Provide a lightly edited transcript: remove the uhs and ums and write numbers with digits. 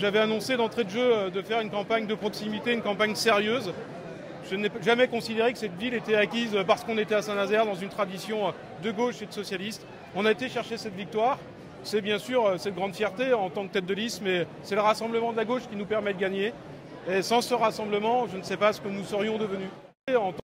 J'avais annoncé d'entrée de jeu de faire une campagne de proximité, une campagne sérieuse. Je n'ai jamais considéré que cette ville était acquise parce qu'on était à Saint-Nazaire dans une tradition de gauche et de socialiste. On a été chercher cette victoire. C'est bien sûr cette grande fierté en tant que tête de liste, mais c'est le rassemblement de la gauche qui nous permet de gagner. Et sans ce rassemblement, je ne sais pas ce que nous serions devenus.